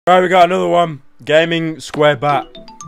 Right, we got another one. Gaming square bat.